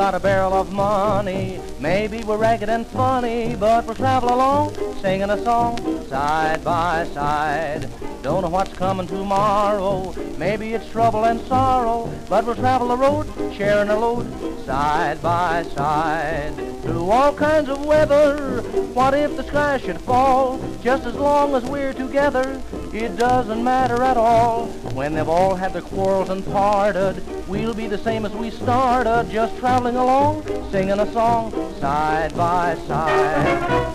got a barrel of money. Maybe we're ragged and funny, but we'll travel along, singing a song side by side. Don't know what's coming tomorrow. Maybe it's trouble and sorrow, but we'll travel the road, sharing a load side by side. Through all kinds of weather, what if the sky should fall? Just as long as we're together, it doesn't matter at all. When they've all had their quarrels and parted, we'll be the same as we started, just traveling along, singing a song side by side.